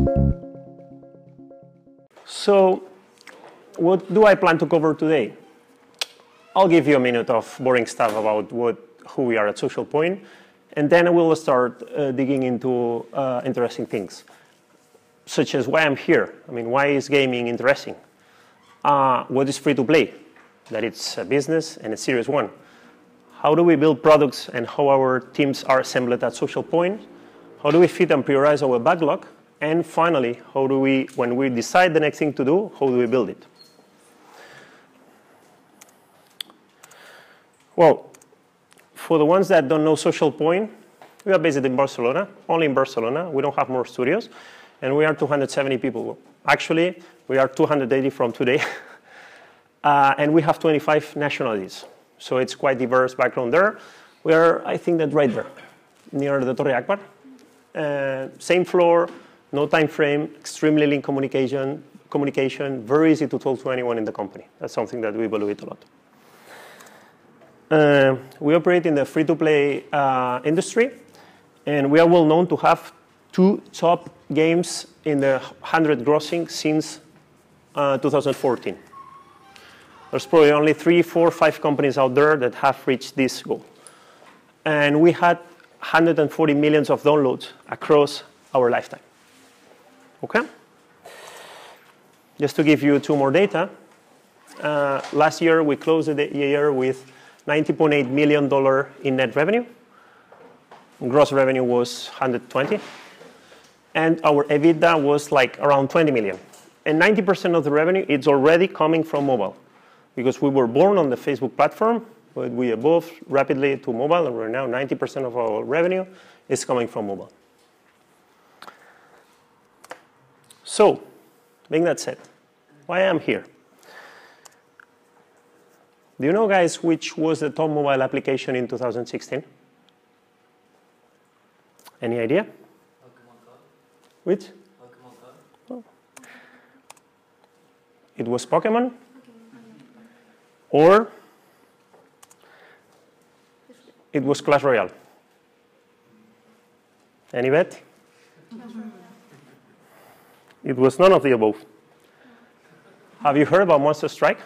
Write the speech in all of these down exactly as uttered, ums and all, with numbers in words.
So, what do I plan to cover today? I'll give you a minute of boring stuff about what, who we are at Social Point, and then we'll start uh, digging into uh, interesting things, such as why I'm here. I mean, why is gaming interesting? Uh, what is free to play? That it's a business and a serious one. How do we build products and how our teams are assembled at Social Point? How do we fit and prioritize our backlog? And finally, how do we, when we decide the next thing to do, how do we build it? Well, for the ones that don't know Social Point, we are based in Barcelona, only in Barcelona. We don't have more studios. And we are two hundred seventy people. Actually, we are two hundred eighty from today. uh, and we have twenty-five nationalities. So it's quite diverse background there. We are, I think, that right there, near the Torre Akbar. Uh, same floor, no time frame, extremely lean communication, communication, very easy to talk to anyone in the company. That's something that we evaluate a lot. Uh, we operate in the free-to-play uh, industry, and we are well known to have two top games in the one hundred grossing since uh, two thousand fourteen. There's probably only three, four, five companies out there that have reached this goal. And we had one hundred forty millions of downloads across our lifetime. Okay? Just to give you two more data, uh, last year we closed the year with ninety point eight million dollars in net revenue. Gross revenue was one hundred twenty. And our EBITDA was like around twenty million. And ninety percent of the revenue is already coming from mobile. Because we were born on the Facebook platform, but we evolved rapidly to mobile, and we're now ninety percent of our revenue is coming from mobile. So, being that said, why I'm here? Do you know, guys, which was the top mobile application in two thousand sixteen? Any idea? Pokemon Go. Which? Pokemon Go. Oh. It was Pokemon? Or it was Clash Royale? Any bet? It was none of the above. Have you heard about Monster Strike?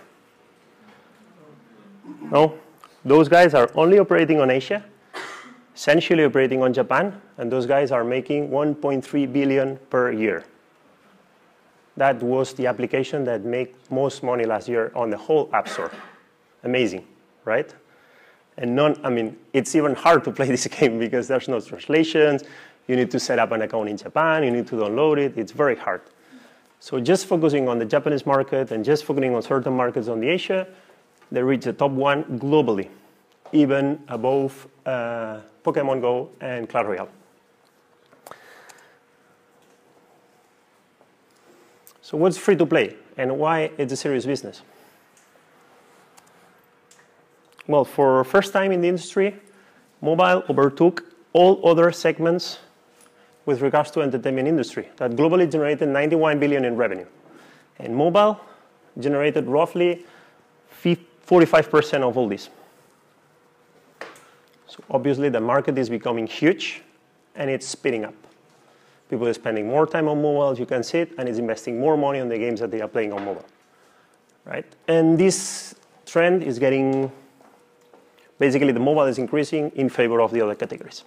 No? Those guys are only operating on Asia, essentially operating on Japan, and those guys are making one point three billion per year. That was the application that made most money last year on the whole App Store. Amazing, right? And none, I mean, it's even hard to play this game because there's no translations. You need to set up an account in Japan. You need to download it. It's very hard. So just focusing on the Japanese market and just focusing on certain markets on the Asia, they reach the top one globally, even above uh, Pokemon Go and Clash Royale. So what's free to play and why it's a serious business? Well, for first time in the industry, mobile overtook all other segments with regards to entertainment industry that globally generated ninety-one billion in revenue. And mobile generated roughly forty-five percent of all this. So obviously the market is becoming huge and it's speeding up. People are spending more time on mobile, as you can see it, and it's investing more money on the games that they are playing on mobile. Right? And this trend is getting, basically the mobile is increasing in favor of the other categories.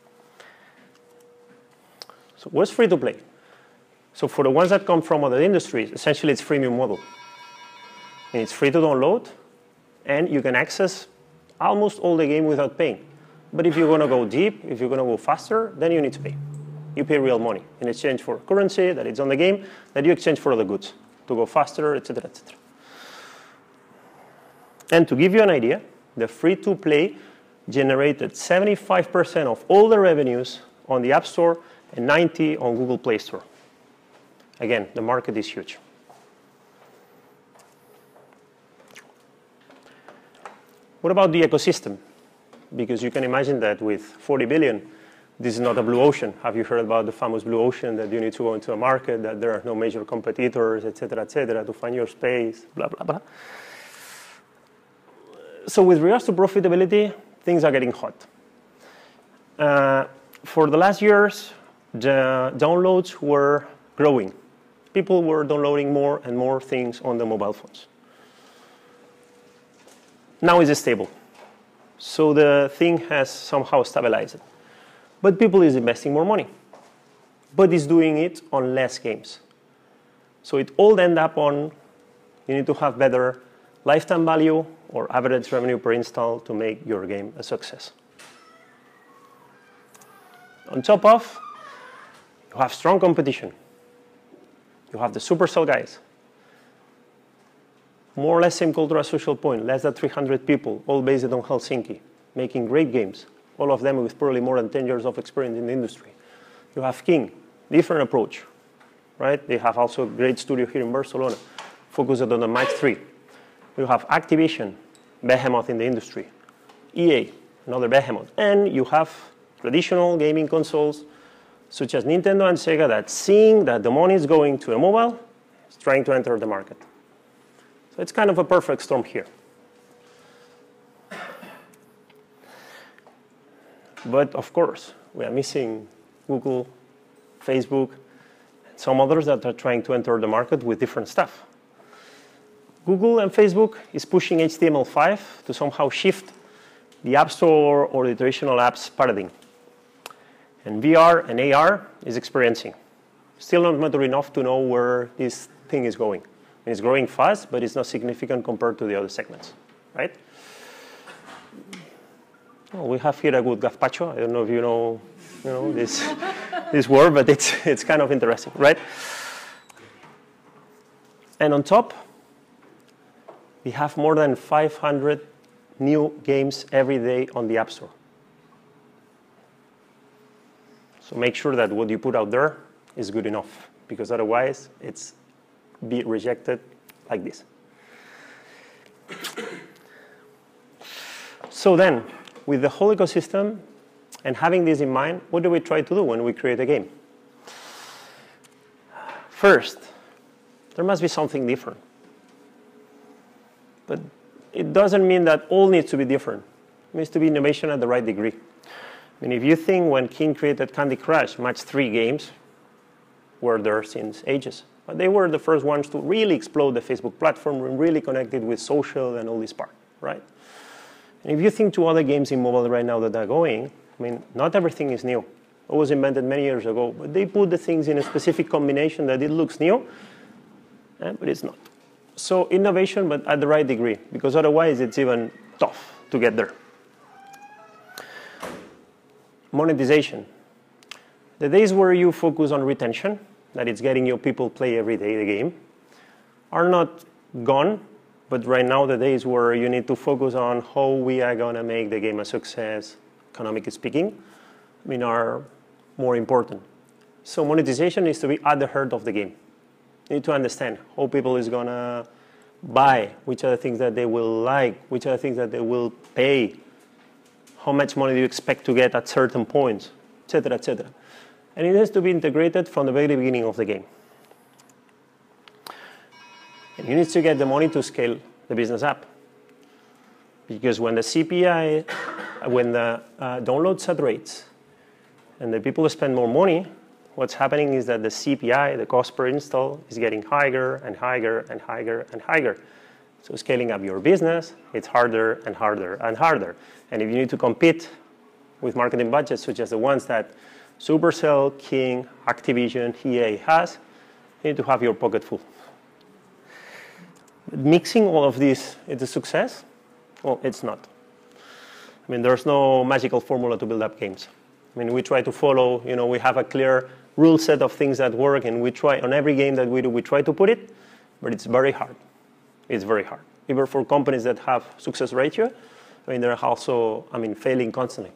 So what's free to play? So for the ones that come from other industries, essentially it's freemium model. And it's free to download, and you can access almost all the game without paying. But if you're going to go deep, if you're going to go faster, then you need to pay. You pay real money in exchange for currency that is on the game, that you exchange for other goods to go faster, et cetera, et cetera. And to give you an idea, the free-to-play generated seventy-five percent of all the revenues on the App Store and ninety percent on Google Play Store. Again, the market is huge. What about the ecosystem? Because you can imagine that with forty billion, this is not a blue ocean. Have you heard about the famous blue ocean, that you need to go into a market, that there are no major competitors, et cetera, et cetera, to find your space, blah, blah, blah. So with regards to profitability, things are getting hot. Uh, for the last years, the downloads were growing. People were downloading more and more things on the mobile phones. Now it's stable. So the thing has somehow stabilized. But people is investing more money. But it's doing it on less games. So it all ends up on you need to have better lifetime value or average revenue per install to make your game a success. On top of, you have strong competition. You have the Supercell guys. More or less same cultural social point, less than three hundred people, all based on Helsinki, making great games, all of them with probably more than ten years of experience in the industry. You have King, different approach, right? They have also a great studio here in Barcelona, focused on the Match three. You have Activision, behemoth in the industry. E A, another behemoth. And you have traditional gaming consoles, such as Nintendo and Sega, that seeing that the money is going to a mobile, is trying to enter the market. So it's kind of a perfect storm here. But of course, we are missing Google, Facebook, and some others that are trying to enter the market with different stuff. Google and Facebook is pushing H T M L five to somehow shift the App Store or the traditional apps paradigm. And V R and A R is experiencing. Still not mature enough to know where this thing is going. It's growing fast, but it's not significant compared to the other segments, right? Well, we have here a good gazpacho. I don't know if you know, you know this, this word, but it's, it's kind of interesting, right? And on top, we have more than five hundred new games every day on the App Store. So make sure that what you put out there is good enough, because otherwise it's be rejected like this. So then, with the whole ecosystem and having this in mind, what do we try to do when we create a game? First, there must be something different. But it doesn't mean that all needs to be different. It needs to be innovation at the right degree. I mean, if you think when King created Candy Crush, Match three games were there since ages. But they were the first ones to really explode the Facebook platform and really connect it with social and all this part, right? And if you think to other games in mobile right now that are going, I mean, not everything is new. It was invented many years ago, but they put the things in a specific combination that it looks new, eh, but it's not. So innovation, but at the right degree, because otherwise it's even tough to get there. Monetization. The days where you focus on retention, that it's getting your people play every day the game, are not gone, but right now the days where you need to focus on how we are going to make the game a success, economically speaking, I mean, are more important. So monetization needs to be at the heart of the game. You need to understand how people is going to buy, which are the things that they will like, which are the things that they will pay, how much money do you expect to get at certain points, et cetera, et cetera. And it has to be integrated from the very beginning of the game. And you need to get the money to scale the business up. Because when the C P I, when the uh, download saturates, and the people spend more money, what's happening is that the C P I, the cost per install, is getting higher and higher and higher and higher. So scaling up your business, it's harder and harder and harder. And if you need to compete with marketing budgets such as the ones that Supercell, King, Activision, E A has, you need to have your pocket full. But mixing all of this is a success? Well, it's not. I mean, there's no magical formula to build up games. I mean, we try to follow, you know, we have a clear rule set of things that work, and we try, on every game that we do, we try to put it, but it's very hard. It's very hard. Even for companies that have success ratio, I mean, they're also, I mean, failing constantly.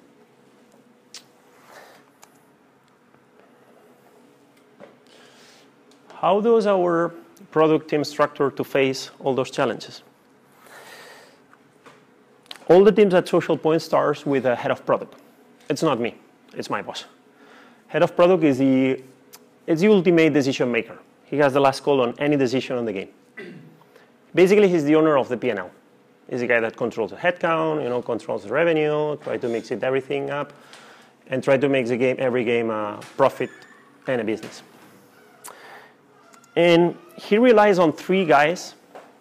How does our product team structure to face all those challenges? All the teams at Social Point starts with a head of product. It's not me, it's my boss. Head of product is the, it's the ultimate decision maker. He has the last call on any decision on the game. Basically, he's the owner of the P and L. He's the guy that controls the headcount, you know, controls the revenue, try to mix it everything up, and try to make the game, every game a profit and a business. And he relies on three guys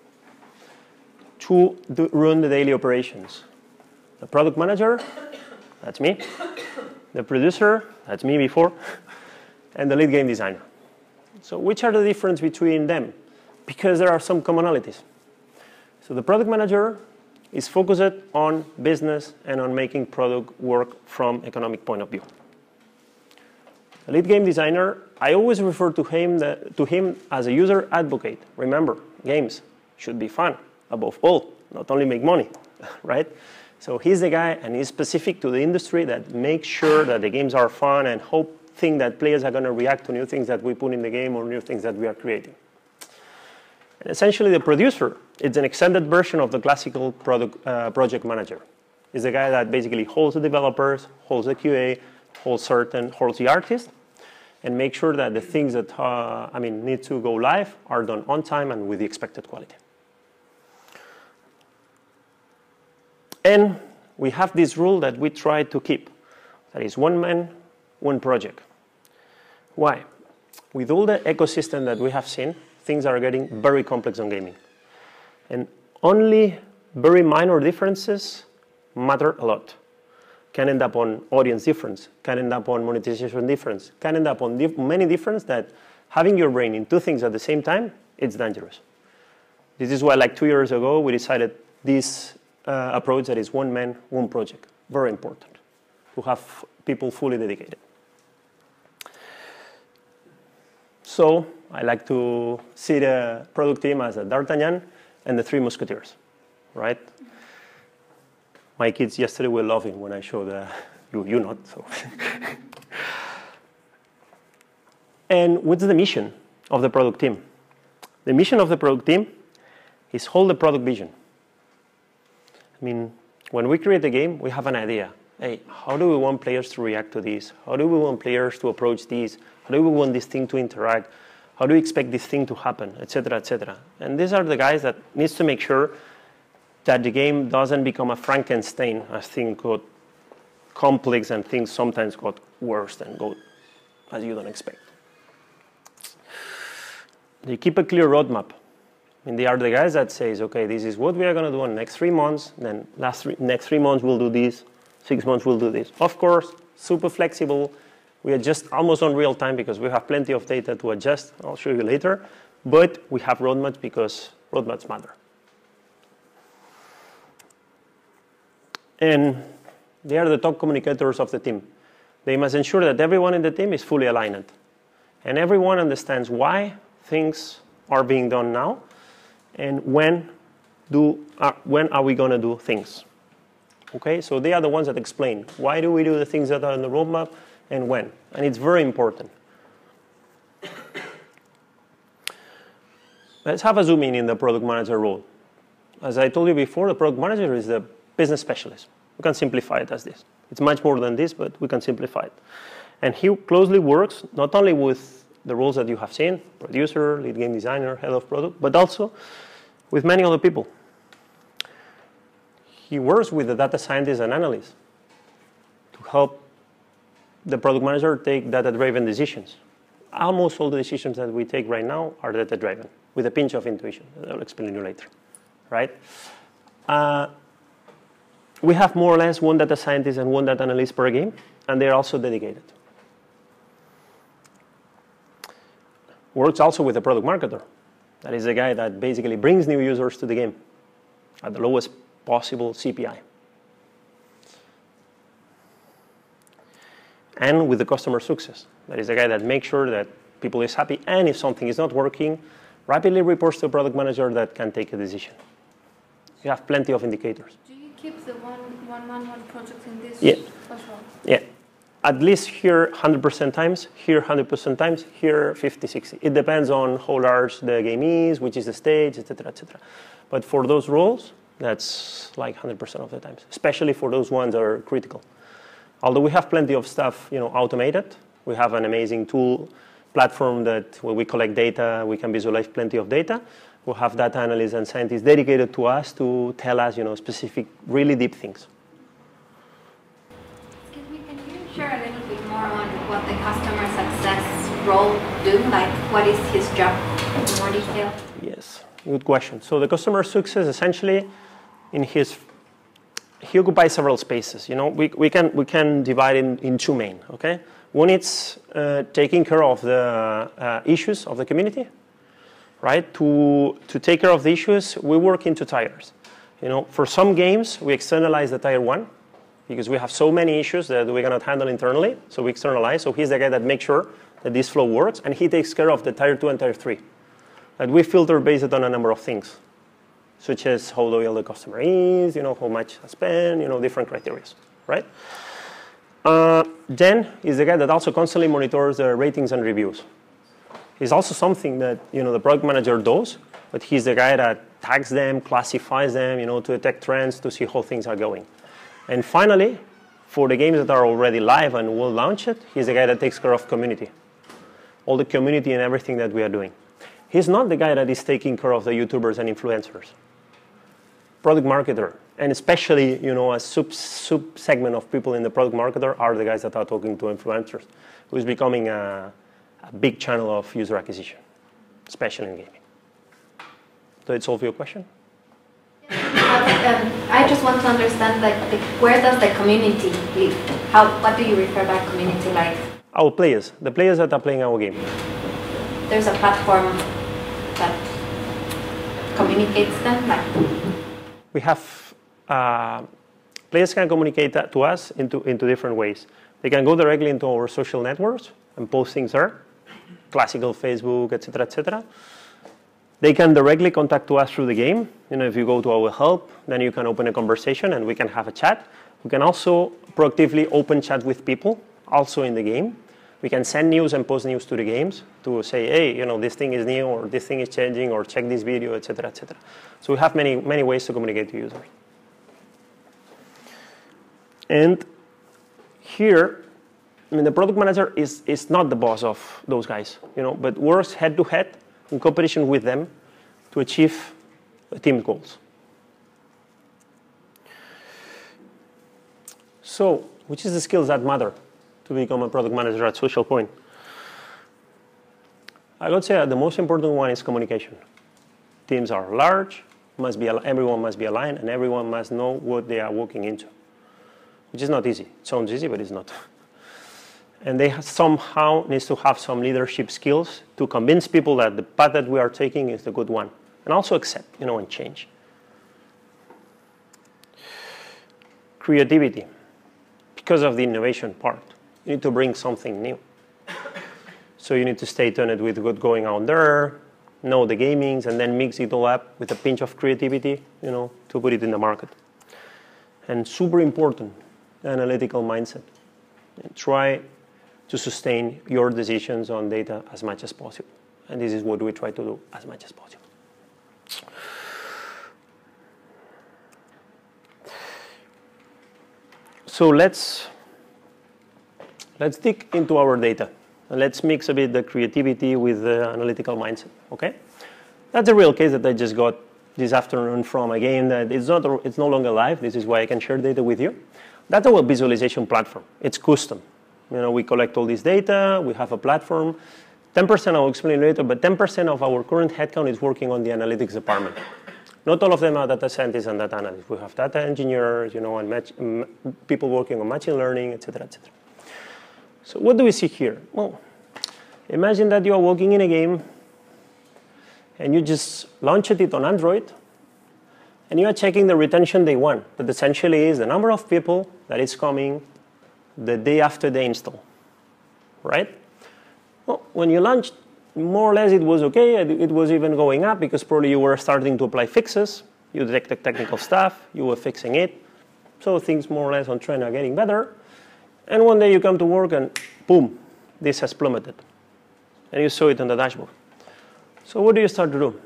to do, run the daily operations. The product manager, that's me. The producer, that's me before. And the lead game designer. So which are the difference between them? Because there are some commonalities. So the product manager is focused on business and on making product work from economic point of view. The lead game designer, I always refer to him, the, to him as a user advocate. Remember, games should be fun, above all, not only make money, right? So he's the guy, and he's specific to the industry that makes sure that the games are fun and hope think that players are going to react to new things that we put in the game or new things that we are creating. And essentially, the producer, it's an extended version of the classical product, uh, project manager. It's the guy that basically holds the developers, holds the Q A, holds certain, holds the artist, and make sure that the things that uh, I mean need to go live are done on time and with the expected quality. And we have this rule that we try to keep. That is one man, one project. Why? With all the ecosystem that we have seen, things are getting very complex on gaming. And only very minor differences matter a lot. Can end up on audience difference, can end up on monetization difference, can end up on dif many difference that having your brain in two things at the same time, it's dangerous. This is why like two years ago, we decided this uh, approach that is one man, one project. Very important to have people fully dedicated. So I like to see the product team as a D'Artagnan and the Three Musketeers, right? My kids yesterday were laughing when I showed the, you, you not, so. And what's the mission of the product team? The mission of the product team is hold the product vision. I mean, when we create a game, we have an idea. Hey, how do we want players to react to this? How do we want players to approach this? How do we want this thing to interact? How do we expect this thing to happen, et cetera, et cetera? And these are the guys that needs to make sure that the game doesn't become a Frankenstein as things got complex and things sometimes got worse and go as you don't expect. They keep a clear roadmap. I mean, they are the guys that says, okay, this is what we are going to do in the next three months. Then last three, next three months we'll do this. Six months we'll do this. Of course, super flexible. We adjust almost on real time because we have plenty of data to adjust. I'll show you later. But we have roadmaps because roadmaps matter. And they are the top communicators of the team. They must ensure that everyone in the team is fully aligned. And everyone understands why things are being done now and when, do, uh, when are we going to do things. Okay, so they are the ones that explain why do we do the things that are on the roadmap and when. And it's very important. Let's have a zoom in in the product manager role. As I told you before, the product manager is the business specialist. We can simplify it as this. It's much more than this, but we can simplify it. And he closely works not only with the roles that you have seen, producer, lead game designer, head of product, but also with many other people. He works with the data scientists and analysts to help the product manager take data-driven decisions. Almost all the decisions that we take right now are data-driven, with a pinch of intuition. I'll explain to you later, right? Uh, we have more or less one data scientist and one data analyst per game, and they're also dedicated. Works also with a product marketer. That is a guy that basically brings new users to the game at the lowest possible C P I. And with the customer success. That is a guy that makes sure that people is happy, and if something is not working, rapidly reports to a product manager that can take a decision. You have plenty of indicators. Do you keep the one, one man, one project in this yeah. as well? Yeah. At least here one hundred percent times, here one hundred percent times, here fifty, sixty. It depends on how large the game is, which is the stage, et cetera, et cetera. But for those roles, that's like one hundred percent of the times, especially for those ones that are critical. Although we have plenty of stuff, you know, automated. We have an amazing tool platform that where we collect data, we can visualize plenty of data. We'll have data analysts and scientists dedicated to us to tell us, you know, specific, really deep things. Excuse me, can you share a little bit more on what the customer success role do? Like, what is his job in more detail? Yes, good question. So the customer success essentially in his, he occupies several spaces. You know, we, we can we can divide in, in two main, okay? One is uh, taking care of the uh, issues of the community, right? To, to take care of the issues, we work into tiers. You know, for some games, we externalize the tier one because we have so many issues that we cannot handle internally, so we externalize. So he's the guy that makes sure that this flow works, and he takes care of the tier two and tier three. That we filter based on a number of things, such as how loyal the customer is, you know, how much I spend, you know, different criteria, right? Uh, then is the guy that also constantly monitors the ratings and reviews. He's also something that, you know, the product manager does, but he's the guy that tags them, classifies them, you know, to detect trends, to see how things are going. And finally, for the games that are already live and will launch it, he's the guy that takes care of community, all the community and everything that we are doing. He's not the guy that is taking care of the YouTubers and influencers. Product marketer, and especially, you know, a sub, sub segment of people in the product marketer are the guys that are talking to influencers, who is becoming a, a big channel of user acquisition, especially in gaming. Did it solve your question? Um, I just want to understand, like, the, where does the community live? How, what do you refer by community? Like our players, the players that are playing our game. There's a platform that communicates them, like. We have uh, players can communicate that to us into into different ways. They can go directly into our social networks and post things there, classical Facebook, et cetera, et cetera. They can directly contact to us through the game. You know, if you go to our help, then you can open a conversation and we can have a chat. We can also proactively open chat with people, also in the game. We can send news and post news to the games to say, hey, you know, this thing is new, or this thing is changing, or check this video, et cetera, et cetera. So we have many, many ways to communicate to users. And here, I mean, the product manager is, is not the boss of those guys, you know, but works head to head in cooperation with them to achieve the team goals. So, which is the skills that matter to become a product manager at Social Point? I would say that the most important one is communication. Teams are large, must be, everyone must be aligned, and everyone must know what they are walking into, which is not easy. It sounds easy, but it's not. And they somehow needs to have some leadership skills to convince people that the path that we are taking is the good one, and also accept, you know, and change. Creativity, because of the innovation part, you need to bring something new. So you need to stay tuned with what's going on there, know the gamings, and then mix it all up with a pinch of creativity, you know, to put it in the market. And super important, analytical mindset. And try to sustain your decisions on data as much as possible. And this is what we try to do as much as possible. So let's, let's dig into our data. And let's mix a bit the creativity with the analytical mindset, okay? That's a real case that I just got this afternoon from a game that it's, not, it's no longer live. This is why I can share data with you. That's our visualization platform. It's custom. You know, we collect all this data. We have a platform. ten percent I'll explain later, but ten percent of our current headcount is working on the analytics department. Not all of them are data scientists and data analysts. We have data engineers, you know, and match, um, people working on machine learning, et cetera, et cetera. So what do we see here? Well, imagine that you are working in a game and you just launched it on Android and you are checking the retention day one. That essentially is the number of people that is coming the day after the install, right? Well, when you launched, more or less it was okay. It was even going up because probably you were starting to apply fixes. You detected technical stuff. You were fixing it. So things more or less on trend are getting better. And one day you come to work and boom, this has plummeted. And you saw it on the dashboard. So what do you start to do?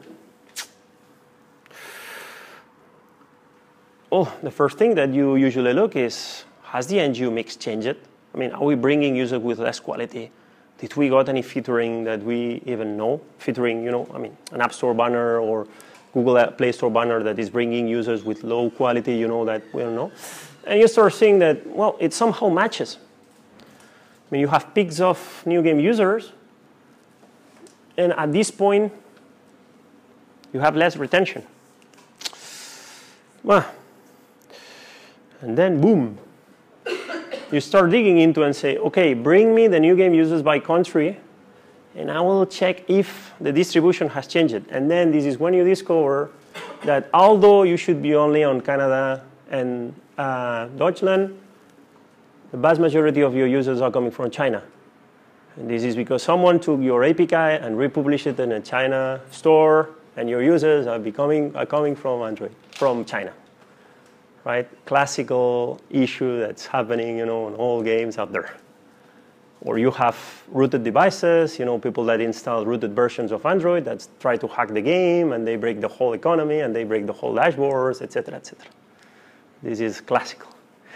Well, the first thing that you usually look is, has the N G U mix changed? I mean, are we bringing users with less quality? Did we got any featuring that we even know? Featuring, you know, I mean, an App Store banner or Google Play Store banner that is bringing users with low quality, you know, that we don't know. And you start seeing that, well, it somehow matches. I mean, you have peaks of new game users, And at this point, you have less retention. Well, and then boom, you start digging into and say, okay, bring me the new game users by country, and I will check if the distribution has changed. And then this is when you discover that although you should be only on Canada and uh, Deutschland, the vast majority of your users are coming from China. And this is because someone took your A P K and republished it in a China store, and your users are becoming are coming from Android, from China, right? Classical issue that's happening, you know, in all games out there. Or you have rooted devices, you know, people that install rooted versions of Android that try to hack the game, and they break the whole economy, and they break the whole dashboards, et cetera, et cetera. This is classical.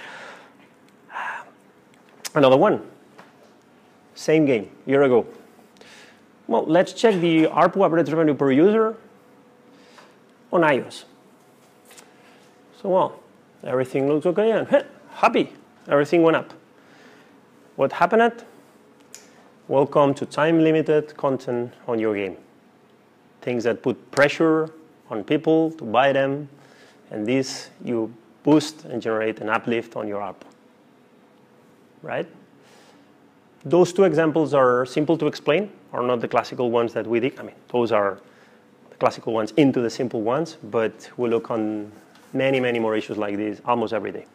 Another one. Same game, a year ago. Well, let's check the A R P U, average revenue per user, on iOS. So, well, everything looks okay, and hey, happy, everything went up. What happened? Welcome to time-limited content on your game. Things that put pressure on people to buy them, and this you boost and generate an uplift on your A R P U, right? Those two examples are simple to explain, are not the classical ones that we did. I mean, those are the classical ones into the simple ones, but we look on many, many more issues like this almost every day.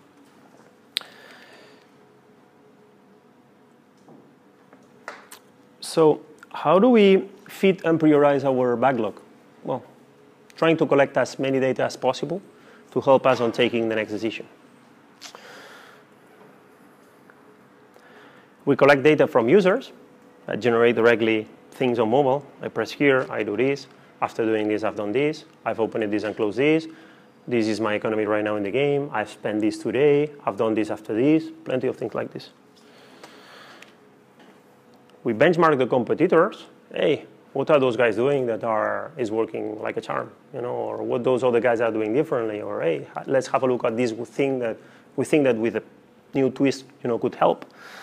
So how do we fit and prioritize our backlog? Well, trying to collect as many data as possible to help us on taking the next decision. We collect data from users that generate directly things on mobile. I press here, I do this. After doing this, I've done this. I've opened this and closed this. This is my economy right now in the game. I've spent this today. I've done this after this. Plenty of things like this. We benchmark the competitors. Hey, what are those guys doing that are is working like a charm? You know, or what those other guys are doing differently? Or hey, let's have a look at this thing that we think that with a new twist, you know, could help.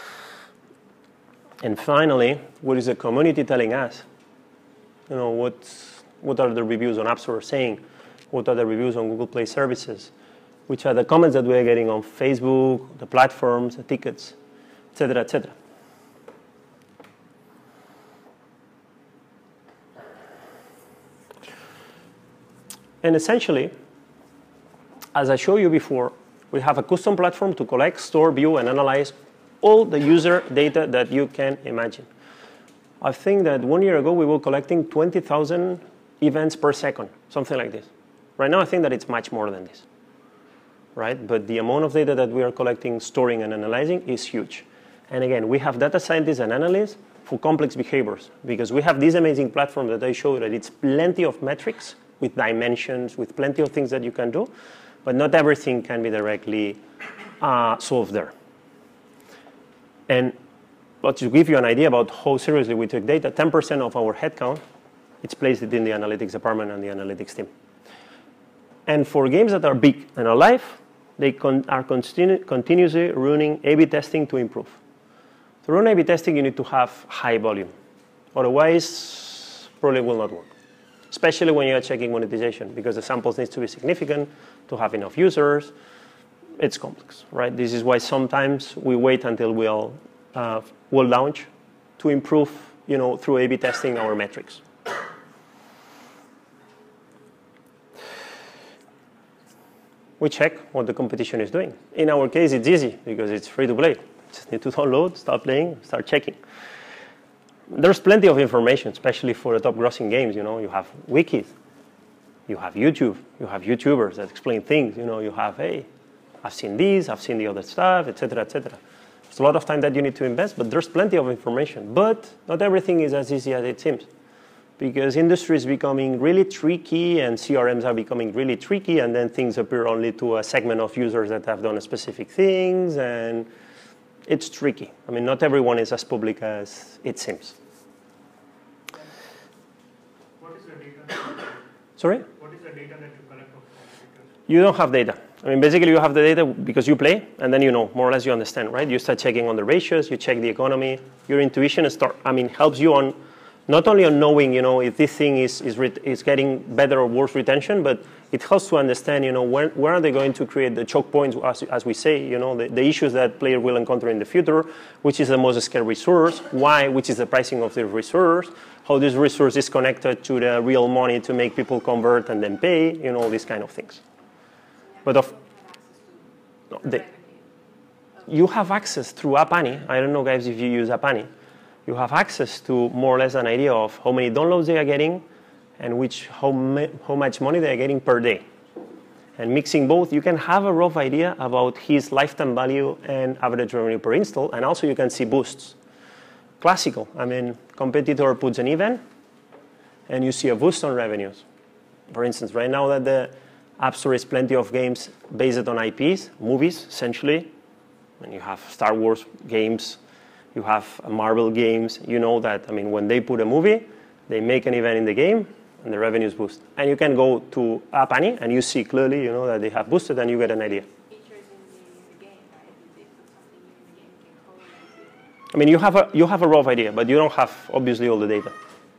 And finally, what is the community telling us? You know, what, what are the reviews on App Store saying? What are the reviews on Google Play services? Which are the comments that we're getting on Facebook, the platforms, the tickets, et cetera, et cetera. And essentially, as I showed you before, we have a custom platform to collect, store, view, and analyze all the user data that you can imagine. I think that one year ago we were collecting twenty thousand events per second, something like this. Right now I think that it's much more than this, right? But the amount of data that we are collecting, storing, and analyzing is huge. And again, we have data scientists and analysts for complex behaviors because we have this amazing platform that I showed that it's plenty of metrics with dimensions, with plenty of things that you can do, but not everything can be directly uh, solved there. And but to give you an idea about how seriously we take data, ten percent of our headcount, it's placed in the analytics department and the analytics team. And for games that are big and alive, they con are continu continuously running A B testing to improve. To run A B testing, you need to have high volume. Otherwise, probably will not work. Especially when you are checking monetization, because the samples need to be significant to have enough users. It's complex, right? This is why sometimes we wait until we'll, uh, we'll launch to improve, you know, through A B testing our metrics. We check what the competition is doing. In our case, it's easy because it's free to play. Just need to download, start playing, start checking. There's plenty of information, especially for the top grossing games. You know, you have wikis, you have YouTube, you have YouTubers that explain things. You know, you have, hey, I've seen these, I've seen the other stuff, et cetera, et cetera. It's a lot of time that you need to invest, but there's plenty of information. But not everything is as easy as it seems, because industry is becoming really tricky, and C R Ms are becoming really tricky, and then things appear only to a segment of users that have done specific things, and it's tricky. I mean, not everyone is as public as it seems. What is the data? Sorry? What is the data that you collect of competitors? You don't have data. I mean, basically, you have the data because you play, and then you know, more or less you understand, right? You start checking on the ratios, you check the economy. Your intuition start, I mean, helps you on Not only on knowing, you know, if this thing is, is, is getting better or worse retention, but it helps to understand, you know, where, where are they going to create the choke points, as, as we say, you know, the, the issues that player will encounter in the future, which is the most scarce resource, why, which is the pricing of the resource, how this resource is connected to the real money to make people convert and then pay, you know, all these kind of things. But of, no, they, you have access through App Annie. I don't know, guys, if you use App Annie. You have access to more or less an idea of how many downloads they are getting and which, how, how much money they are getting per day. And mixing both, you can have a rough idea about his lifetime value and average revenue per install, and also you can see boosts. Classical, I mean, competitor puts an event, and you see a boost on revenues. For instance, right now that the App Store is plenty of games based on I Ps, movies, essentially, and you have Star Wars games, you have Marvel games, you know that, I mean, when they put a movie, they make an event in the game, and the revenues boost. And you can go to App Annie, and you see clearly, you know, that they have boosted, and you get an idea. Features in the, the game, right? If they put something new in the game, you can correlate it. I mean, you have, a, you have a rough idea, but you don't have, obviously, all the data.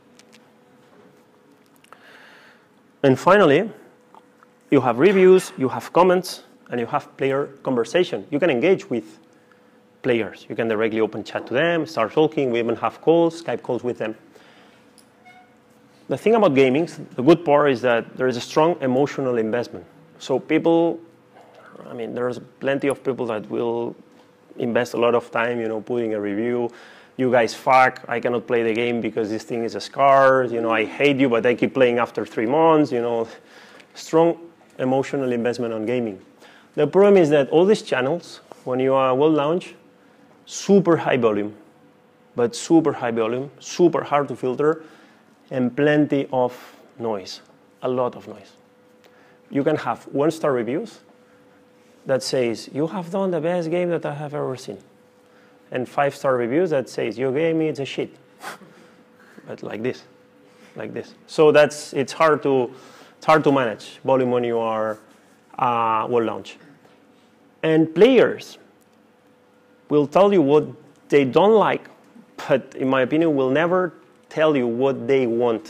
And finally, you have reviews, you have comments, and you have player conversation. You can engage with players. You can directly open chat to them, start talking. We even have calls, Skype calls with them. The thing about gaming, the good part is that there is a strong emotional investment. So people, I mean, there's plenty of people that will invest a lot of time, you know, putting a review. You guys fuck, I cannot play the game because this thing is a scar. You know, I hate you, but I keep playing after three months. You know, strong emotional investment on gaming. The problem is that all these channels, when you are well launched, super high volume, but super high volume, super hard to filter, and plenty of noise, a lot of noise. You can have one-star reviews that says, you have done the best game that I have ever seen. And five-star reviews that says, your game is a shit. But like this, like this. So that's, it's hard to, it's hard to manage volume when you are uh, well launched. And players will tell you what they don't like, but in my opinion, will never tell you what they want.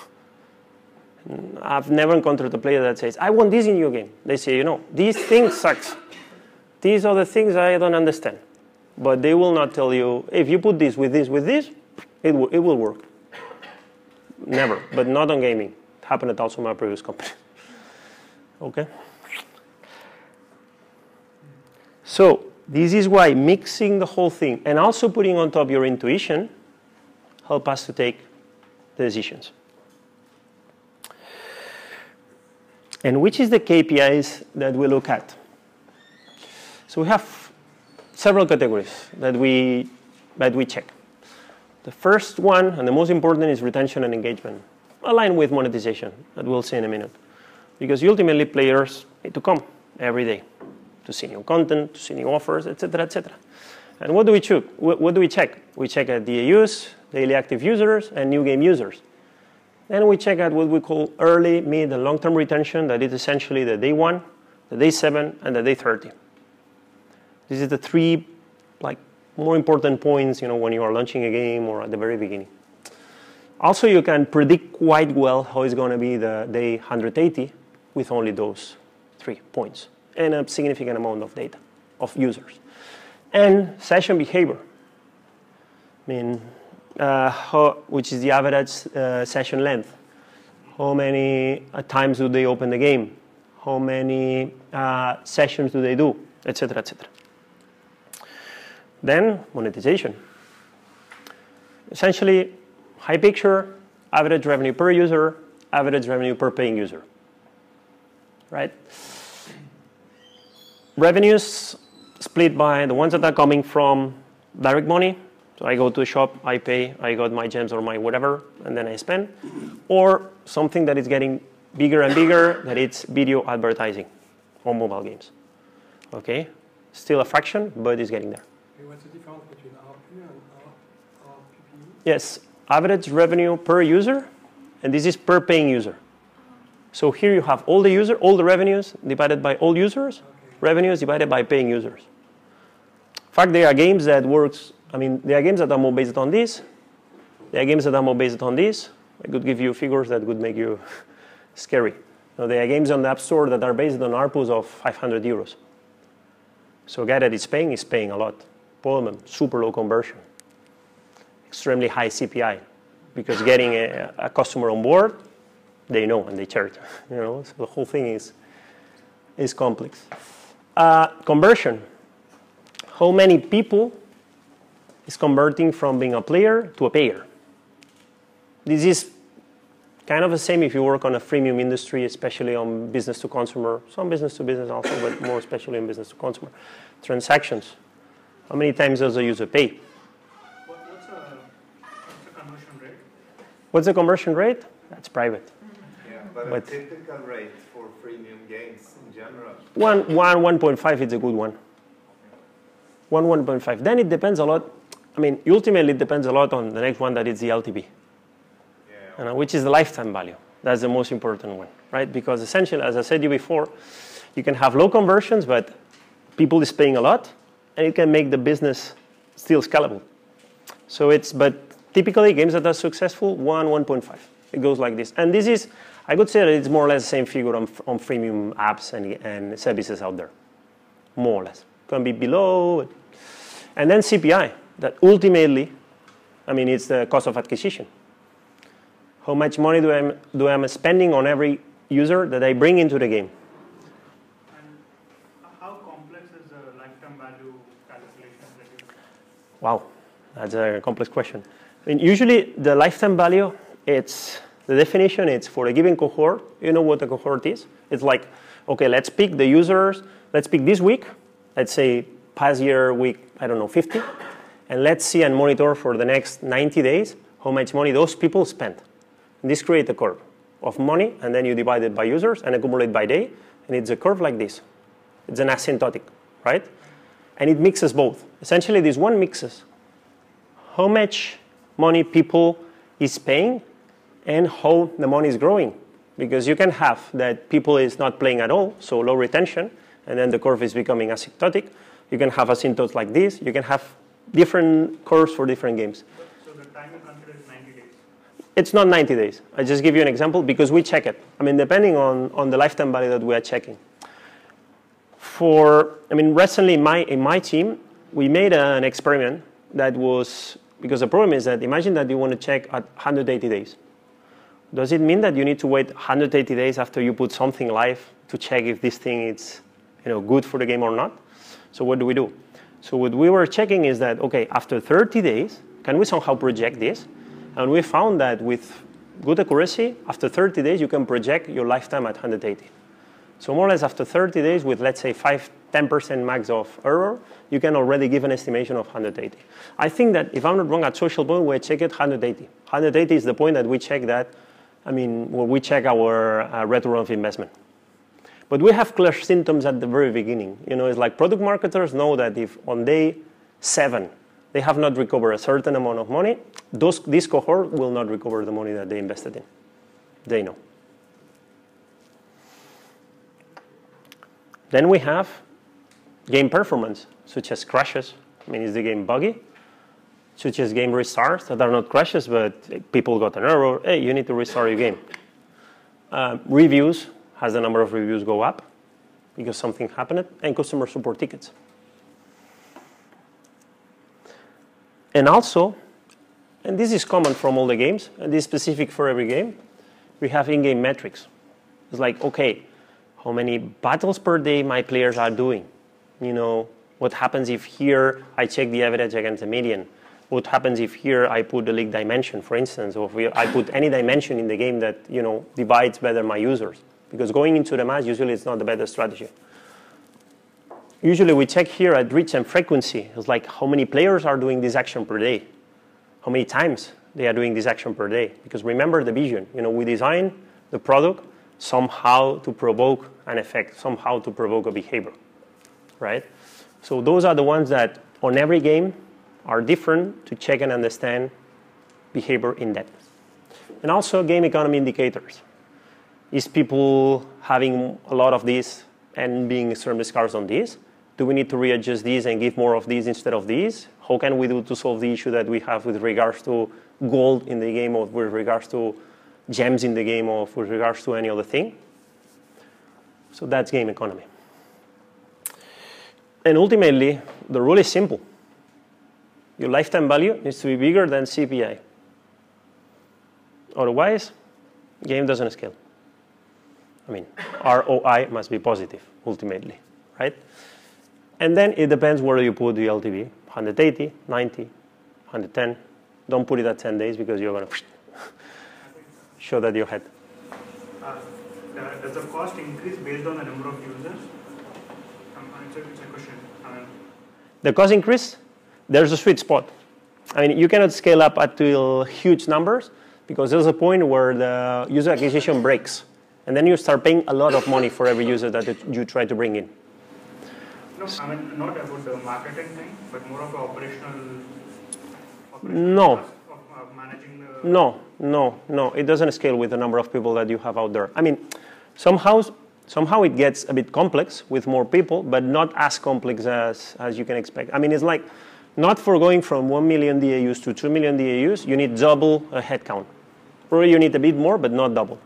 I've never encountered a player that says, I want this in your game. They say, you know, these things sucks. These are the things I don't understand. But they will not tell you, if you put this with this with this, it will, it will work. Never, but not on gaming. It happened at also my previous company. Okay? So this is why mixing the whole thing and also putting on top your intuition help us to take the decisions. And which is the K P Is that we look at? So we have several categories that we, that we check. The first one, and the most important, is retention and engagement, aligned with monetization, that we'll see in a minute. Because ultimately, players need to come every day to see new content, to see new offers, et cetera, et cetera. And what do we check? What do we check? We check at D A Us, daily active users, and new game users. Then we check out what we call early, mid, and long-term retention. That is essentially the day one, the day seven, and the day thirty. This is the three, like, more important points, you know, when you are launching a game or at the very beginning. Also, you can predict quite well how it's going to be the day one hundred eighty with only those three points and a significant amount of data of users. And session behavior. I mean, uh, how, which is the average uh, session length. How many uh, times do they open the game? How many uh, sessions do they do? Et cetera, et cetera. Then monetization. Essentially, high picture, average revenue per user, average revenue per paying user. Right? Revenues split by the ones that are coming from direct money. So I go to a shop, I pay, I got my gems or my whatever, and then I spend. Or something that is getting bigger and bigger, that it's video advertising on mobile games. Okay? Still a fraction, but it's getting there. Okay, what's the difference between R P and R P P? Yes, average revenue per user, and this is per paying user. So here you have all the user, all the revenues divided by all users, okay. Revenues divided by paying users. In fact, there are games that works, I mean, there are games that are more based on this, There are games that are more based on this. I could give you figures that would make you scary. Now, there are games on the App Store that are based on A R P Us of five hundred euros. So a guy that is paying is paying a lot. Problem, super low conversion. Extremely high C P I. Because getting a, a customer on board, they know and they charge. You know, so the whole thing is, is complex. Uh, conversion. How many people is converting from being a player to a payer? This is kind of the same if you work on a freemium industry, especially on business to consumer. Some business to business also, but more especially in business to consumer. Transactions. How many times does a user pay? What, what's, a, what's the conversion rate? What's the conversion rate? That's private. Yeah, but, But- a typical rate for freemium games in general. One, one, one point five is a good one. One, one point five. Then it depends a lot. I mean, ultimately it depends a lot on the next one that is the L T V. Yeah. You know, which is the lifetime value. That's the most important one, right? Because essentially, as I said to you before, you can have low conversions, but people is paying a lot, and it can make the business still scalable. So it's, but typically games that are successful, one, one point five. It goes like this. And this is, I could say that it's more or less the same figure on, on freemium apps and, and services out there. More or less. Can be below. And then C P I, that ultimately, I mean, it's the cost of acquisition. How much money do I do I am spending on every user that I bring into the game? And how complex is the lifetime value calculation that you do? Wow, that's a complex question. I mean, usually the lifetime value, it's the definition. It's for a given cohort. You know what a cohort is? It's like, okay, let's pick the users. Let's pick this week. Let's say past year week, I don't know, fifty, and let's see and monitor for the next ninety days how much money those people spent. This creates a curve of money, and then you divide it by users and accumulate by day, and it's a curve like this. It's an asymptotic, right? And it mixes both. Essentially, this one mixes how much money people is paying and how the money is growing. Because you can have that people is not playing at all, so low retention, and then the curve is becoming asymptotic. You can have asymptotes like this. You can have different curves for different games. So the time you consider is ninety days. It's not ninety days. I just give you an example because we check it. I mean, depending on, on the lifetime value that we are checking. For, I mean, recently in my, in my team, we made an experiment that was, because the problem is that imagine that you want to check at one hundred eighty days. Does it mean that you need to wait one hundred eighty days after you put something live to check if this thing is, you know, good for the game or not? So what do we do? So what we were checking is that, okay, after thirty days, can we somehow project this? And we found that with good accuracy, after thirty days, you can project your lifetime at one hundred eighty. So more or less after thirty days, with let's say five, ten percent max of error, you can already give an estimation of one hundred eighty. I think that if I'm not wrong, at Social Point, we check it one hundred eighty. one hundred eighty is the point that we check that, I mean, where we check our uh, return of investment. But we have clear symptoms at the very beginning. You know, it's like product marketers know that if on day seven, they have not recovered a certain amount of money, those, this cohort will not recover the money that they invested in. They know. Then we have game performance, such as crashes. I mean, is the game buggy? Such as game restarts that are not crashes, but people got an error. Hey, you need to restart your game. Uh, reviews, has the number of reviews go up because something happened, and customer support tickets. And also, and this is common from all the games, and this is specific for every game, we have in-game metrics. It's like, okay, how many battles per day my players are doing? You know, what happens if here I check the average against the median? What happens if here I put the league dimension, for instance, or if I put any dimension in the game that, you know, divides better my users? Because going into the match, usually it's not the better strategy. Usually we check here at reach and frequency. It's like how many players are doing this action per day. How many times they are doing this action per day. Because remember the vision. You know, we design the product somehow to provoke an effect, somehow to provoke a behavior, right? So those are the ones that on every game are different to check and understand behavior in depth. And also game economy indicators. Is people having a lot of this and being extremely scarce on this? Do we need to readjust these and give more of these instead of these? How can we do to solve the issue that we have with regards to gold in the game or with regards to gems in the game or with regards to any other thing. So that's game economy. And ultimately, the rule is simple. Your lifetime value needs to be bigger than C P I. Otherwise, game doesn't scale. I mean, R O I must be positive, ultimately, right? And then it depends where you put the L T V, one eighty, ninety, one ten. Don't put it at ten days because you're going to show that your head. Uh, does the cost increase based on the number of users? Um, it's, a, it's a question. I mean, the cost increase, there's a sweet spot. I mean, you cannot scale up until huge numbers because there's a point where the user acquisition breaks. And then you start paying a lot of money for every user that you try to bring in. no, I mean, not about the marketing thing, but more of an operational, operational No. cost of uh, managing the... No, no, no. It doesn't scale with the number of people that you have out there. I mean, somehow, somehow it gets a bit complex with more people, but not as complex as, as you can expect. I mean, it's like not for going from one million D A Us to two million D A Us, you need double a headcount. Or you need a bit more, but not double.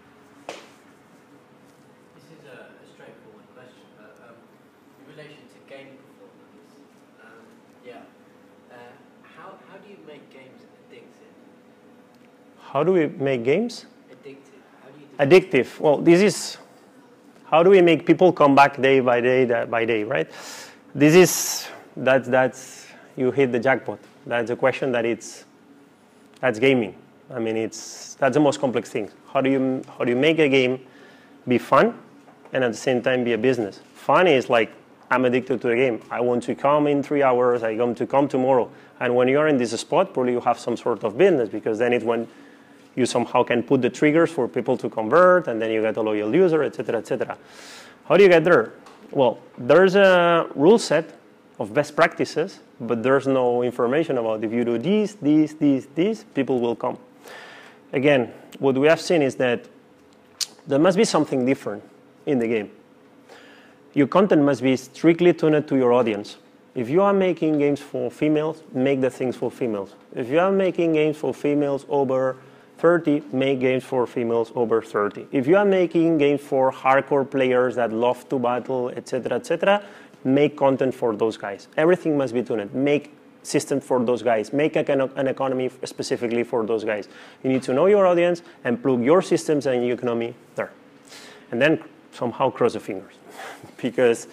This is a, a straightforward question, but um, in relation to game performance, um, yeah, uh, how, how do you make games addictive? How do we make games? Addictive. How do you do Addictive. Well, this is how do we make people come back day by day by day, right? This is that's that's you hit the jackpot. That's a question that it's that's gaming. I mean, it's that's the most complex thing. How do you how do you make a game be fun and at the same time be a business? Fun is like I'm addicted to the game. I want to come in three hours. I want to come tomorrow. And when you're in this spot, probably you have some sort of business because then it's when you somehow can put the triggers for people to convert, and then you get a loyal user, et cetera, et cetera. How do you get there? Well, there's a rule set of best practices, but there's no information about if you do these, these, these, these, people will come. Again, what we have seen is that there must be something different in the game. Your content must be strictly tuned to your audience. If you are making games for females, make the things for females. If you are making games for females over thirty, make games for females over thirty. If you are making games for hardcore players that love to battle, et cetera, et cetera, make content for those guys. Everything must be tuned. Make systems for those guys. Make an economy specifically for those guys. You need to know your audience and plug your systems and your economy there. And then somehow cross the fingers. Because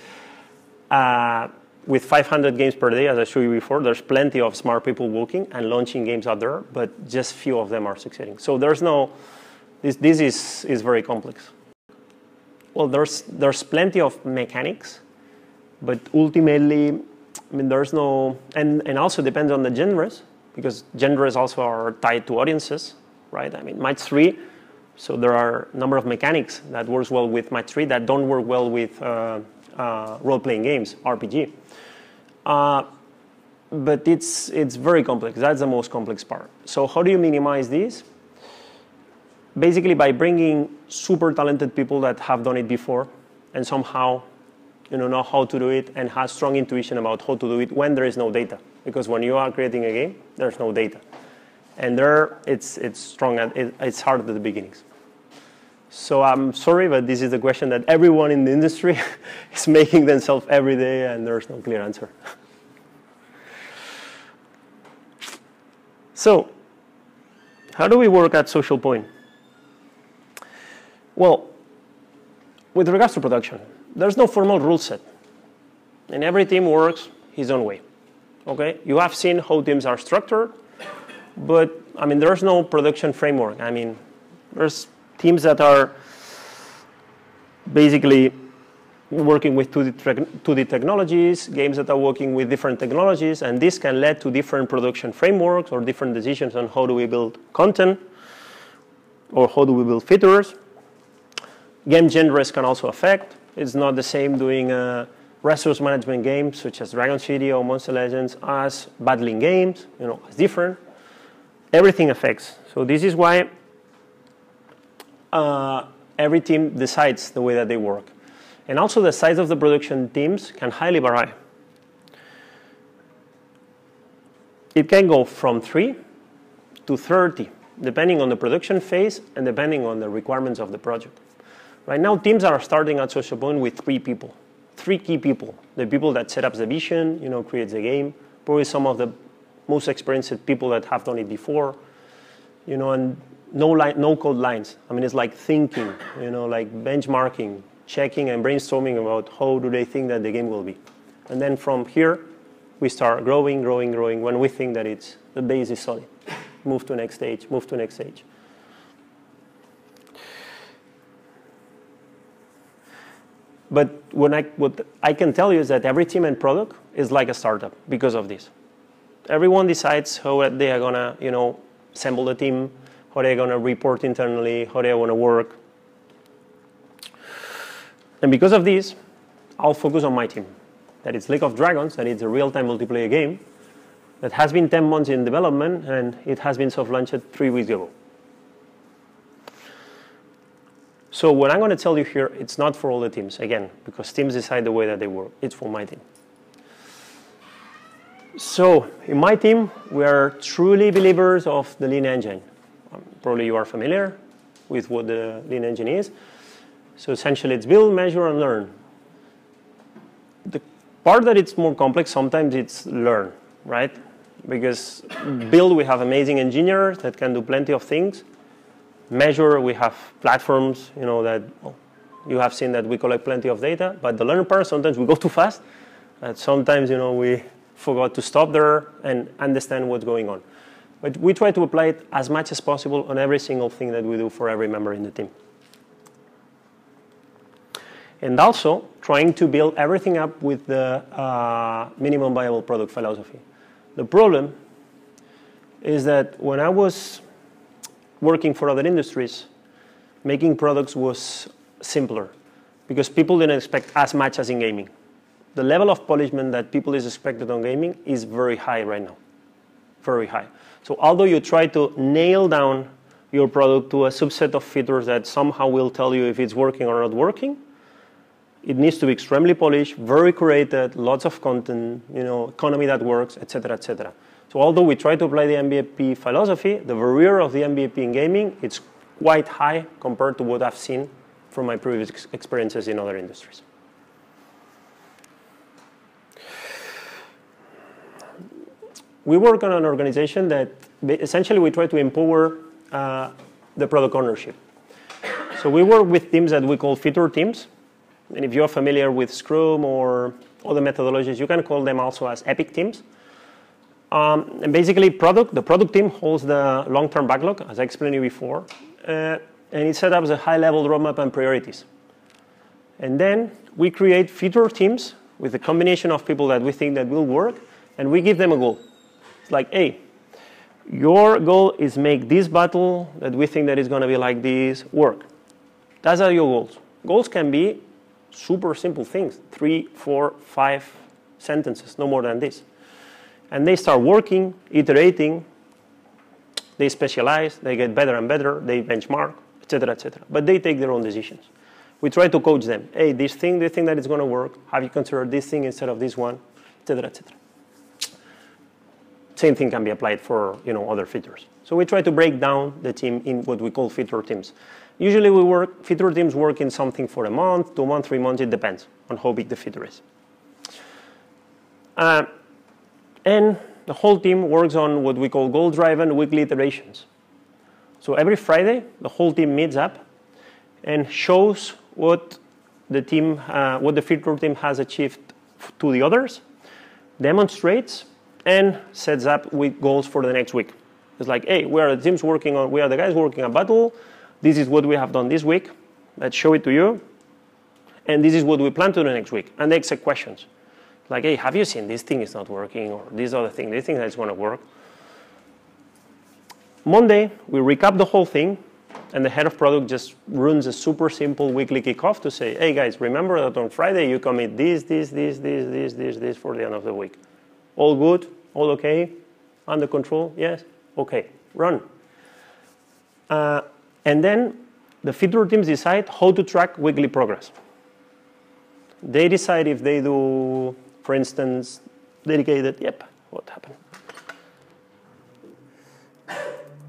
uh, with five hundred games per day, as I showed you before, there's plenty of smart people working and launching games out there, but just few of them are succeeding. So there's no, this, this is, is very complex. Well, there's, there's plenty of mechanics, but ultimately, I mean, there's no, and, and also depends on the genres, because genres also are tied to audiences, right? I mean, match three, so there are a number of mechanics that works well with match three that don't work well with uh, uh, role-playing games, R P G. Uh, but it's, it's very complex. That's the most complex part. So how do you minimize this? Basically by bringing super talented people that have done it before and somehow you know, know how to do it and have strong intuition about how to do it when there is no data. Because when you are creating a game, there's no data. And there, it's, it's strong and it, it's hard at the beginnings. So I'm sorry, but this is the question that everyone in the industry is making themselves every day, and there's no clear answer. So, how do we work at Social Point? Well, with regards to production, there's no formal rule set. And every team works his own way. Okay? You have seen how teams are structured, but I mean, there's no production framework. I mean, there's teams that are basically working with two D technologies, games that are working with different technologies, and this can lead to different production frameworks or different decisions on how do we build content or how do we build features. Game genres can also affect. It's not the same doing a resource management game such as Dragon City or Monster Legends as battling games. You know, it's different. Everything affects. So this is why uh, every team decides the way that they work. And also the size of the production teams can highly vary. It can go from three to thirty, depending on the production phase and depending on the requirements of the project. Right now, teams are starting at Social Point with three people, three key people. The people that set up the vision, you know, creates the game, probably some of the most experienced people that have done it before, you know, and no line, no code lines. I mean, it's like thinking, you know, like benchmarking, checking and brainstorming about how do they think that the game will be. And then from here, we start growing, growing, growing when we think that it's, the base is solid. Move to next stage, move to next stage. But when I, what I can tell you is that every team and product is like a startup because of this. Everyone decides how they are gonna, you know, assemble the team, how they're gonna report internally, how they wanna work. And because of this, I'll focus on my team. That it's League of Dragons, that it's a real-time multiplayer game that has been ten months in development, and it has been soft-launched three weeks ago. So what I'm going to tell you here, it's not for all the teams, again, because teams decide the way that they work. It's for my team. So in my team, we are truly believers of the Lean engine. Um, probably you are familiar with what the Lean engine is. So essentially, it's build, measure, and learn. The part that it's more complex, sometimes it's learn, right? Because build, we have amazing engineers that can do plenty of things. Measure, we have platforms, you know, that well, you have seen that we collect plenty of data. But the learn part, sometimes we go too fast. And sometimes, you know, we forgot to stop there and understand what's going on. But we try to apply it as much as possible on every single thing that we do for every member in the team. And also trying to build everything up with the uh, minimum viable product philosophy. The problem is that when I was working for other industries, making products was simpler because people didn't expect as much as in gaming. The level of polishment that people is expected on gaming is very high right now, very high. So although you try to nail down your product to a subset of features that somehow will tell you if it's working or not working, it needs to be extremely polished, very curated, lots of content, you know, economy that works, et cetera, et cetera. So although we try to apply the M V P philosophy, the barrier of the M V P in gaming, it's quite high compared to what I've seen from my previous ex experiences in other industries. We work on an organization that essentially we try to empower uh, the product ownership. So we work with teams that we call feature teams. And if you're familiar with Scrum or other methodologies, you can call them also as epic teams. Um, and basically, product, the product team holds the long-term backlog, as I explained to you before. Uh, and it set up the high-level roadmap and priorities. And then we create feature teams with a combination of people that we think that will work, and we give them a goal. It's like, hey, your goal is make this battle that we think that is going to be like this work. Those are your goals. Goals can be super simple things, three, four, five sentences, no more than this. And they start working, iterating, they specialize, they get better and better, they benchmark, et cetera, et cetera. But they take their own decisions. We try to coach them. Hey, this thing, do you think that it's going to work? Have you considered this thing instead of this one, et cetera, et cetera. Same thing can be applied for, you know, other features. So we try to break down the team in what we call feature teams. Usually we work, feature teams work in something for a month, two months, three months, it depends on how big the feature is. Uh, and the whole team works on what we call goal-driven weekly iterations. So every Friday, the whole team meets up and shows what the team, uh, what the feature team has achieved to the others, demonstrates, and sets up with goals for the next week. It's like, hey, we are the teams working on, we are the guys working on battle. This is what we have done this week. Let's show it to you. And this is what we plan to do next week. And they accept questions. Like, hey, have you seen this thing is not working? Or this other thing, this thing that's going to work? Monday, we recap the whole thing. And the head of product just runs a super simple weekly kickoff to say, hey, guys, remember that on Friday you commit this, this, this, this, this, this, this for the end of the week. All good? All okay? Under control? Yes? Okay. Run. Uh, And then the feature teams decide how to track weekly progress. They decide if they do, for instance, dedicated, yep, what happened?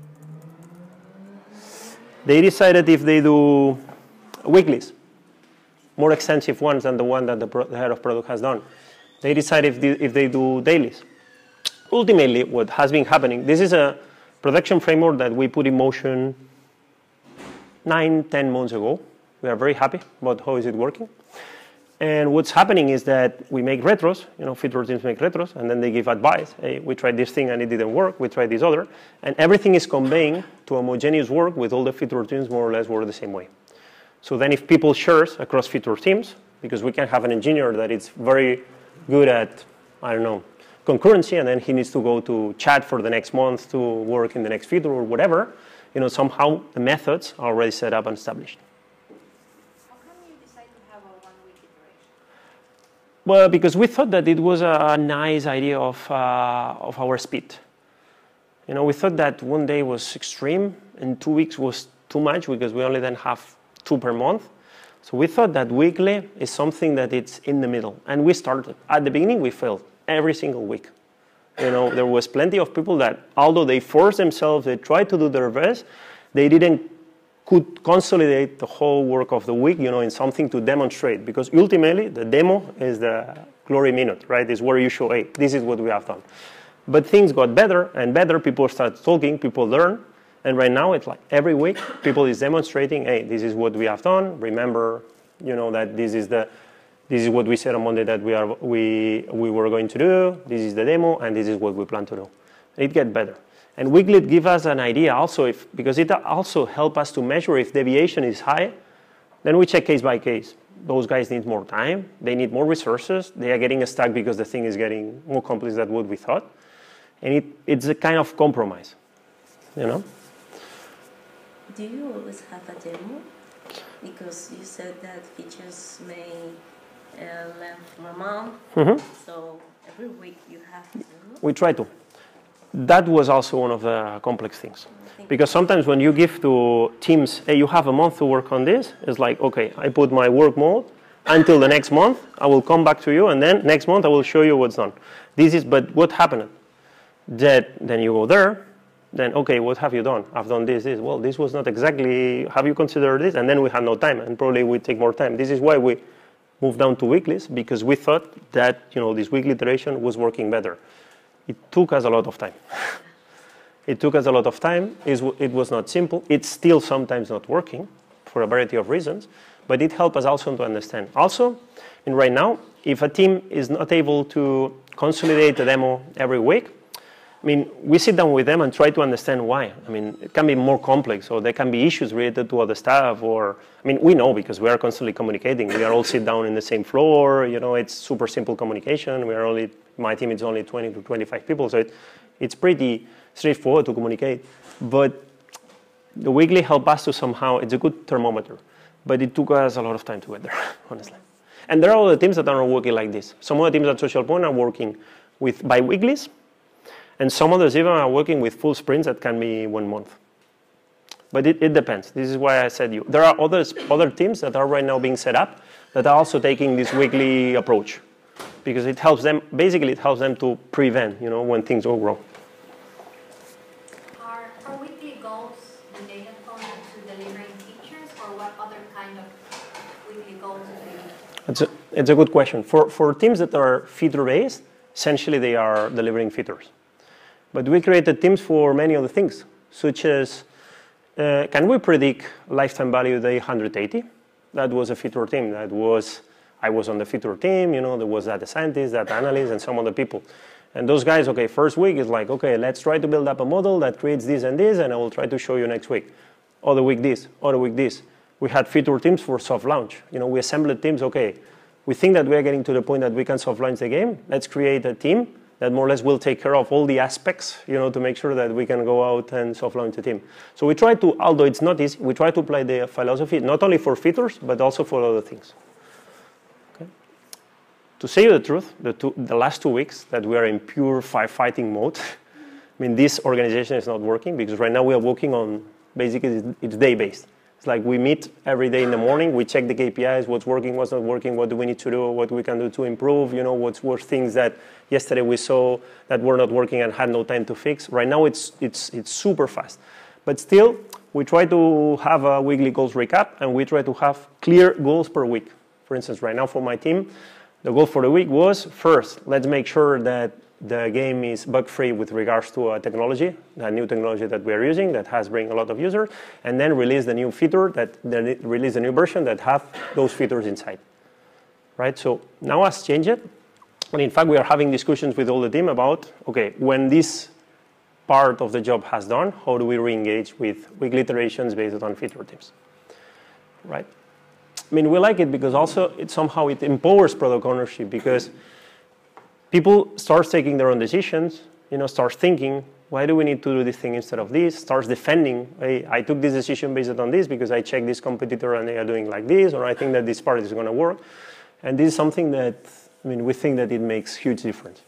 They decided if they do weeklies, more extensive ones than the one that the, pro the head of product has done. They decide if they, if they do dailies. Ultimately, what has been happening, this is a production framework that we put in motion nine, ten months ago. We are very happy about how is it working. And what's happening is that we make retros, you know, feature teams make retros, and then they give advice. Hey, we tried this thing and it didn't work. We tried this other. And everything is conveying to homogeneous work with all the feature teams more or less work the same way. So then if people share across feature teams, because we can have an engineer that is very good at, I don't know, concurrency, and then he needs to go to chat for the next month to work in the next feature or whatever, you know, somehow the methods are already set up and established. Well, because we thought that it was a nice idea of, uh, of our speed. You know, we thought that one day was extreme and two weeks was too much because we only then have two per month. So we thought that weekly is something that it's in the middle. And we started. At the beginning, we failed every single week. You know, there was plenty of people that, although they forced themselves, they tried to do their best, they didn't could consolidate the whole work of the week, you know, in something to demonstrate. Because ultimately, the demo is the glory minute, right? Is where you show, hey, this is what we have done. But things got better and better. People start talking, people learn. And right now, it's like every week, people is demonstrating, hey, this is what we have done. Remember, you know, that this is the, this is what we said on Monday that we are, we, we were going to do. This is the demo, and this is what we plan to do. It gets better. And weekly it gives us an idea also, if, because it also helps us to measure if deviation is high, then we check case by case. Those guys need more time, they need more resources, they are getting stuck because the thing is getting more complex than what we thought. And it, it's a kind of compromise, you know? Do you always have a demo? Because you said that features may uh, last for a month, mm-hmm. So every week you have a demo? We try to. That was also one of the complex things. Because sometimes when you give to teams, hey, you have a month to work on this, it's like, okay, I put my work mode until the next month, I will come back to you, and then next month I will show you what's done. This is, but what happened? That then you go there, then, okay, what have you done? I've done this, this. Well, this was not exactly, have you considered this? And then we had no time, and probably we take more time. This is why we moved down to weeklies, because we thought that, you know, this weekly iteration was working better. It took us a lot of time. It took us a lot of time. It was not simple. It's still sometimes not working for a variety of reasons, but it helped us also to understand. Also, and right now, if a team is not able to consolidate the demo every week, I mean, we sit down with them and try to understand why. I mean, it can be more complex, or there can be issues related to other staff, or, I mean, we know because we are constantly communicating. We are all sit down in the same floor, you know, it's super simple communication. We are only, my team is only twenty to twenty-five people, so it, it's pretty straightforward to communicate. But the weekly helped us to somehow, it's a good thermometer, but it took us a lot of time to get there, honestly. And there are other teams that are not working like this. Some other teams at Social Point are working with bi-weeklies, and some others even are working with full sprints that can be one month. But it, it depends. This is why I said you. There are others, other teams that are right now being set up that are also taking this weekly approach, because it helps them, basically it helps them to prevent, you know, when things go wrong. Are, are weekly goals related only to delivering features, or what other kind of weekly goals do you? It's a, it's a good question. For, for teams that are feature-based, essentially they are delivering features. But we created teams for many other things, such as, uh, can we predict lifetime value day one hundred eighty? That was a feature team. That was, I was on the feature team, you know, there was data scientists, data analysts, and some other people. And those guys, okay, first week is like, okay, let's try to build up a model that creates this and this, and I will try to show you next week. Other week this, other week this. We had feature teams for soft launch. You know, we assembled teams, okay, we think that we are getting to the point that we can soft launch the game. Let's create a team that more or less will take care of all the aspects, you know, to make sure that we can go out and soft launch the team. So we try to, although it's not easy, we try to apply the philosophy not only for features, but also for other things. Okay. To say you the truth, the, two, the last two weeks that we are in pure firefighting mode, I mean, this organization is not working because right now we are working on, basically, it's day-based. It's like we meet every day in the morning, we check the K P Is, what's working, what's not working, what do we need to do, what we can do to improve, you know, what's were things that yesterday we saw that were not working and had no time to fix. Right now it's, it's, it's super fast. But still, we try to have a weekly goals recap, and we try to have clear goals per week. For instance, right now for my team, the goal for the week was, first, let's make sure that the game is bug-free with regards to uh, technology, the new technology that we are using that has bring a lot of users, and then release the new feature, that the, release the new version that have those features inside. Right? So now has changed it. And in fact, we are having discussions with all the team about, okay, when this part of the job has done, how do we re-engage with weekly iterations based on feature teams, right? I mean, we like it because also it somehow it empowers product ownership, because people start taking their own decisions, you know, start thinking, why do we need to do this thing instead of this? Starts defending, hey, I took this decision based on this because I checked this competitor and they are doing like this, or I think that this part is going to work. And this is something that, I mean, we think that it makes huge difference.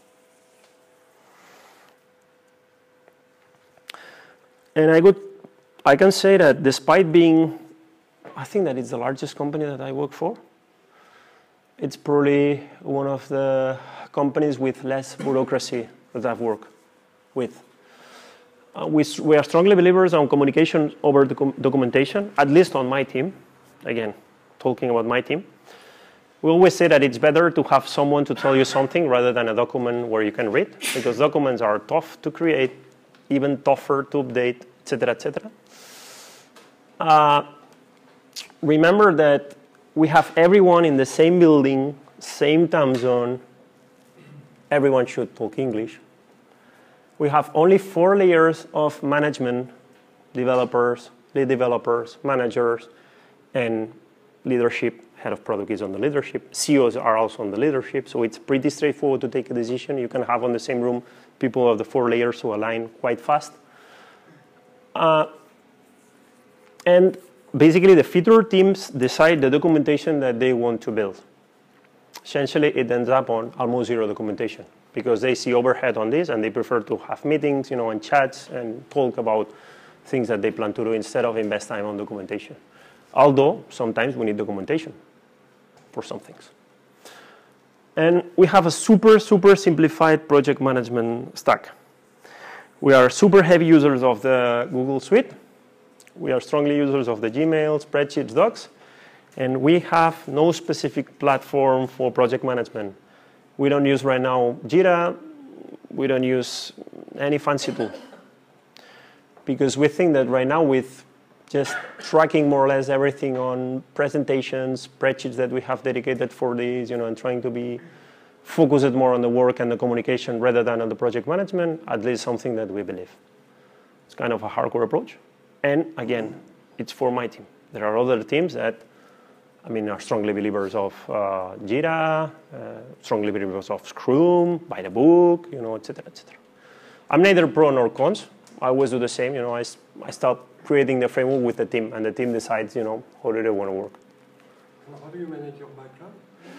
And I could, I can say that despite being, I think that it's the largest company that I work for, it's probably one of the companies with less bureaucracy that I've worked with. Uh, we, we are strongly believers on communication over docu documentation, at least on my team. Again, talking about my team. We always say that it's better to have someone to tell you something rather than a document where you can read, because documents are tough to create, even tougher to update, et cetera, et cetera. Uh, remember that we have everyone in the same building, same time zone. Everyone should talk English. We have only four layers of management: developers, lead developers, managers, and leadership. Head of product is on the leadership. C E Os are also on the leadership. So it's pretty straightforward to take a decision. You can have on the same room people of the four layers who align quite fast. Uh, and basically, the feature teams decide the documentation that they want to build. Essentially, it ends up on almost zero documentation, because they see overhead on this and they prefer to have meetings, you know, and chats and talk about things that they plan to do instead of invest time on documentation. Although sometimes we need documentation for some things. And we have a super, super simplified project management stack. We are super heavy users of the Google Suite. We are strongly users of the Gmail, spreadsheets, docs. And we have no specific platform for project management. We don't use right now Jira. We don't use any fancy tool. Because we think that right now with just tracking more or less everything on presentations, spreadsheets that we have dedicated for these, you know, and trying to be focused more on the work and the communication rather than on the project management, at least something that we believe. It's kind of a hardcore approach. And again, it's for my team. There are other teams that, I mean, are strongly believers of uh, Jira, uh, strongly believers of Scrum, by the book, you know, et cetera, et cetera. I'm neither pro nor cons. I always do the same. You know, I, I start creating the framework with the team, and the team decides, you know, how do they want to work. How do you manage your backlog?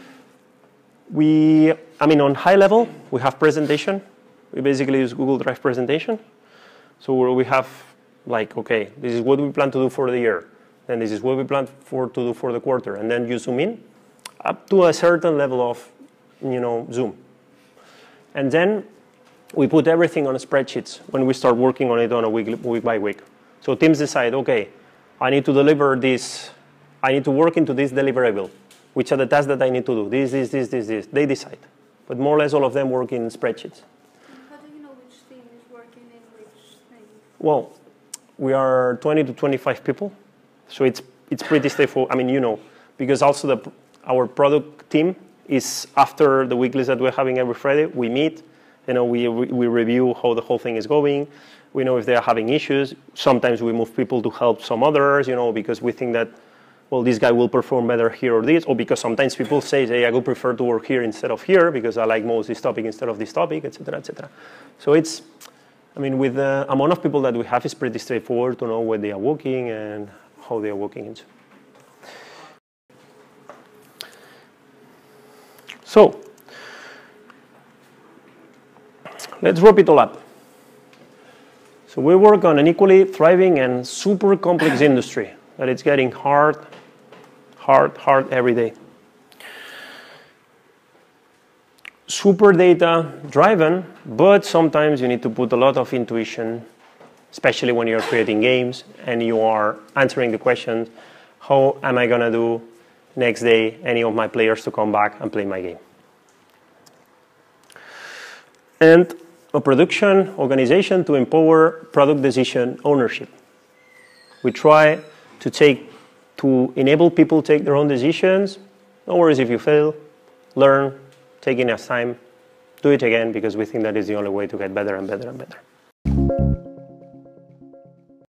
We, I mean, on high level, we have presentation. We basically use Google Drive presentation. So where we have, like, okay, this is what we plan to do for the year. And this is what we plan for to do for the quarter. And then you zoom in up to a certain level of, you know, zoom. And then we put everything on spreadsheets when we start working on it on a week, week by week. So teams decide, okay, I need to deliver this. I need to work into this deliverable. Which are the tasks that I need to do? This, this, this, this, this. They decide. But more or less all of them work in spreadsheets. How do you know which team is working in which thing? Well, we are twenty to twenty-five people. So it's, it's pretty straightforward. I mean, you know, because also the, our product team is after the weeklies that we're having every Friday, we meet, you know, we, we review how the whole thing is going. We know if they're having issues. Sometimes we move people to help some others, you know, because we think that, well, this guy will perform better here or this, or because sometimes people say, hey, I would prefer to work here instead of here because I like most this topic instead of this topic, et cetera, et cetera. So it's, I mean, with the amount of people that we have, it's pretty straightforward to know where they are working and how they are working into. So, let's wrap it all up. So we work on an equally thriving and super complex industry that it's getting hard, hard, hard every day. Super data driven, but sometimes you need to put a lot of intuition, especially when you're creating games and you are answering the questions, how am I going to do next day any of my players to come back and play my game? And a production organization to empower product decision ownership. We try to take, to enable people to take their own decisions. No worries if you fail, learn, take enough time, do it again, because we think that is the only way to get better and better and better.